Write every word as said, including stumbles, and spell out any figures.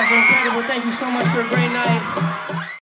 guys are incredible. Thank you so much for a great night.